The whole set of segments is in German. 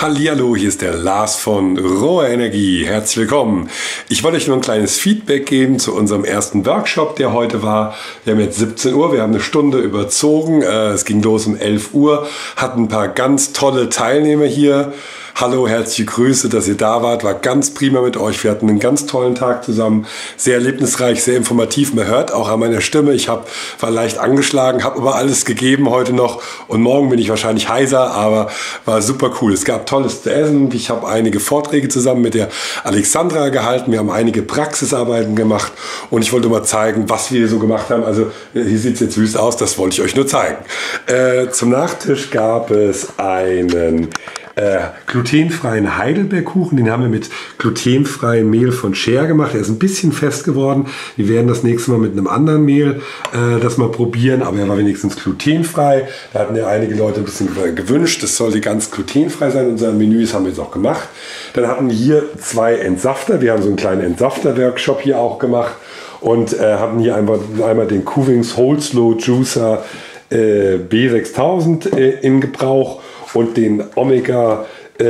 Hallihallo, hier ist der Lars von Rohe Energie. Herzlich willkommen. Ich wollte euch nur ein kleines Feedback geben zu unserem ersten Workshop, der heute war. Wir haben jetzt 17 Uhr, wir haben eine Stunde überzogen. Es ging los um 11 Uhr, hatten ein paar ganz tolle Teilnehmer hier. Hallo, herzliche Grüße, dass ihr da wart. War ganz prima mit euch. Wir hatten einen ganz tollen Tag zusammen. Sehr erlebnisreich, sehr informativ. Man hört auch an meiner Stimme. Ich war leicht angeschlagen, habe aber alles gegeben heute noch. Und morgen bin ich wahrscheinlich heiser, aber war super cool. Es gab tolles zu essen. Ich habe einige Vorträge zusammen mit der Alexandra gehalten. Wir haben einige Praxisarbeiten gemacht. Und ich wollte mal zeigen, was wir so gemacht haben. Also hier sieht es jetzt wüst aus. Das wollte ich euch nur zeigen. Zum Nachtisch gab es einen glutenfreien Heidelbeerkuchen, den haben wir mit glutenfreiem Mehl von Share gemacht. Er ist ein bisschen fest geworden. Wir werden das nächste Mal mit einem anderen Mehl das mal probieren, aber er war wenigstens glutenfrei. Da hatten ja einige Leute ein bisschen gewünscht, das sollte ganz glutenfrei sein. Unser Menü, das haben wir jetzt auch gemacht. Dann hatten wir hier 2 Entsafter. Wir haben so einen kleinen Entsafter-Workshop hier auch gemacht und hatten hier einmal den Kuvings Whole Slow Juicer B6000 in Gebrauch und den Omega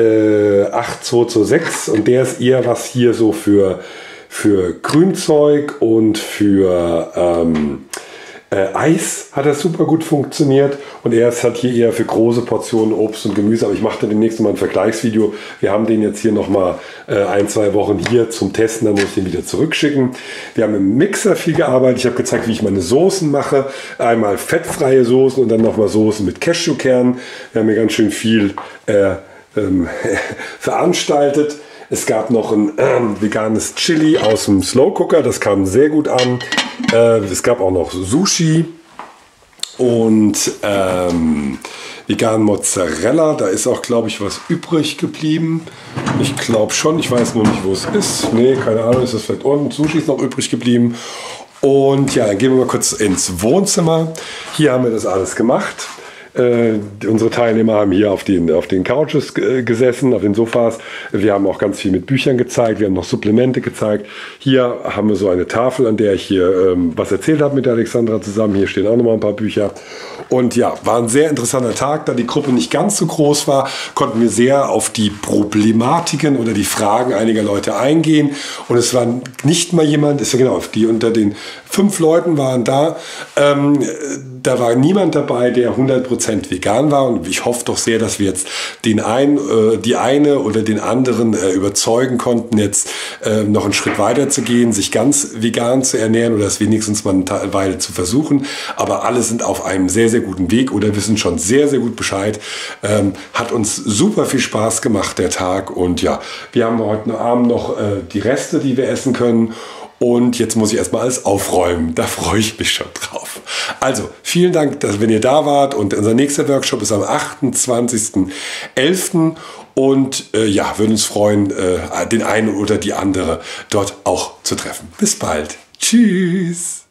8226 und der ist eher was hier so für Grünzeug und für Eis hat das super gut funktioniert und er ist halt hier eher für große Portionen Obst und Gemüse, aber ich mache dann demnächst mal ein Vergleichsvideo. Wir haben den jetzt hier nochmal 1-2 Wochen hier zum Testen, dann muss ich den wieder zurückschicken. Wir haben im Mixer viel gearbeitet, ich habe gezeigt, wie ich meine Soßen mache, einmal fettfreie Soßen und dann nochmal Soßen mit Cashewkernen. Wir haben hier ganz schön viel veranstaltet. Es gab noch ein veganes Chili aus dem Slow Cooker, das kam sehr gut an. Es gab auch noch Sushi und veganen Mozzarella. Da ist auch, glaube ich, was übrig geblieben. Ich glaube schon, ich weiß nur nicht, wo es ist. Nee, keine Ahnung, ist das vielleicht unten. Sushi ist noch übrig geblieben. Und ja, dann gehen wir mal kurz ins Wohnzimmer. Hier haben wir das alles gemacht. Unsere Teilnehmer haben hier auf den Couches gesessen, auf den Sofas. Wir haben auch ganz viel mit Büchern gezeigt, wir haben noch Supplemente gezeigt. Hier haben wir so eine Tafel, an der ich hier was erzählt habe mit der Alexandra zusammen. Hier stehen auch noch mal ein paar Bücher. Und ja, war ein sehr interessanter Tag. Da die Gruppe nicht ganz so groß war, konnten wir sehr auf die Problematiken oder die Fragen einiger Leute eingehen. Und es war nicht mal jemand, ist ja genau, die unter den 5 Leuten waren da. Da war niemand dabei, der 100% vegan war und ich hoffe doch sehr, dass wir jetzt die eine oder den anderen überzeugen konnten, jetzt noch einen Schritt weiter zu gehen, sich ganz vegan zu ernähren oder es wenigstens mal eine Weile zu versuchen. Aber alle sind auf einem sehr, sehr guten Weg oder wissen schon sehr, sehr gut Bescheid. Hat uns super viel Spaß gemacht, der Tag. Und ja, wir haben heute Abend noch die Reste, die wir essen können. Und jetzt muss ich erstmal alles aufräumen. Da freue ich mich schon drauf. Also, vielen Dank, dass wenn ihr da wart. Und unser nächster Workshop ist am 28.11. Und ja, würden uns freuen, den einen oder die andere dort auch zu treffen. Bis bald. Tschüss.